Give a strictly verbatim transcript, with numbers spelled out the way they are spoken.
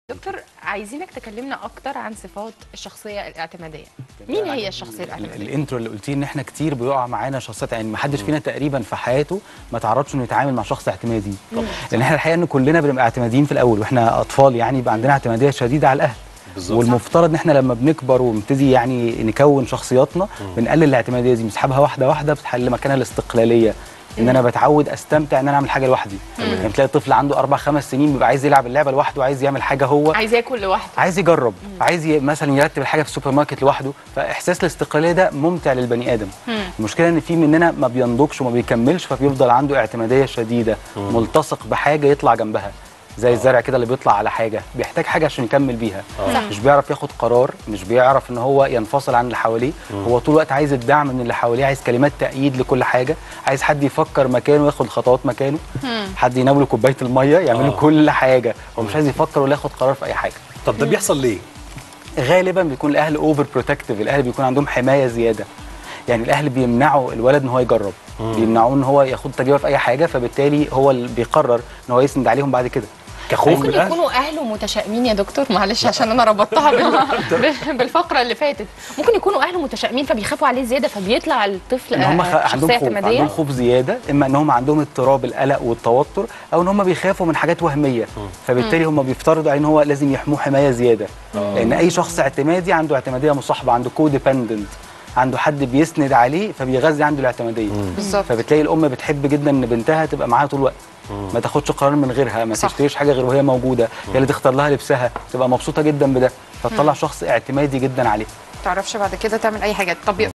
دكتور، عايزينك تكلمنا اكتر عن صفات الشخصيه الاعتماديه. مين هي الشخصيه الاعتماديه؟ الانترو اللي قلتيه ان احنا كتير بيقع معانا شخصيات، يعني ما حدش فينا تقريبا في حياته ما تعرضش انه يتعامل مع شخص اعتمادي. لان احنا الحقيقه ان كلنا بنبقى اعتماديين في الاول واحنا اطفال، يعني يبقى عندنا اعتماديه شديده على الاهل. بالظبط. والمفترض ان احنا لما بنكبر ونبتدي يعني نكون شخصياتنا بنقلل الاعتماديه دي، بنسحبها واحده واحده بتحل مكانها الاستقلاليه. ان انا بتعود استمتع ان انا اعمل حاجه لوحدي. يعني تلاقي الطفل عنده اربع خمس سنين بيبقى عايز يلعب اللعبه لوحده، عايز يعمل حاجه هو عايز ياكل لوحده، عايز يجرب، مم. عايز ي... مثلا يرتب الحاجه في السوبر ماركت لوحده. فاحساس الاستقلاليه ده ممتع للبني ادم. مم. المشكله ان في مننا ما بينضجش وما بيكملش، فبيفضل عنده اعتماديه شديده. مم. ملتصق بحاجه يطلع جنبها، زي الزرع كده اللي بيطلع على حاجه بيحتاج حاجه عشان يكمل بيها. أوه. مش بيعرف ياخد قرار، مش بيعرف ان هو ينفصل عن اللي حواليه. هو طول الوقت عايز الدعم من اللي حواليه، عايز كلمات تأييد لكل حاجه، عايز حد يفكر مكانه وياخد خطوات مكانه. مم. حد يناوله كوبايه الميه، يعمل له كل حاجه. هو مش عايز يفكر ولا ياخد قرار في اي حاجه. طب ده بيحصل ليه؟ غالبا بيكون الاهل اوفر بروتكتيف، الاهل بيكون عندهم حمايه زياده. يعني الاهل بيمنعوا الولد ان هو يجرب، مم. بيمنعوه ان هو ياخد تجربه في اي حاجه، فبالتالي هو اللي بيقرر ان هو يسند عليهم بعد كده. كخوف ممكن يكونوا اهله متشائمين يا دكتور، معلش عشان انا ربطتها بالفقره اللي فاتت. ممكن يكونوا اهله متشائمين فبيخافوا عليه زياده، فبيطلع الطفل ان هم عندهم خوف، عندهم خوف زياده، اما ان هم عندهم اضطراب القلق والتوتر، او ان هم بيخافوا من حاجات وهميه. فبالتالي هم بيفترضوا عليه ان هو لازم يحموه حمايه زياده. لان اي شخص اعتمادي عنده اعتماديه مصاحبه، عنده كوديبندنت، عنده حد بيسند عليه فبيغذي عنده الاعتماديه. بالظبط. فبتلاقي الام بتحب جدا ان بنتها تبقى معاها طول الوقت، ما تاخدش قرار من غيرها، ما تشتريش حاجه غير وهي موجوده، هي اللي تختار لها لبسها، تبقى مبسوطه جدا بده، فتطلع شخص اعتمادي جدا عليه. ما تعرفش بعد كده تعمل اي حاجه. طب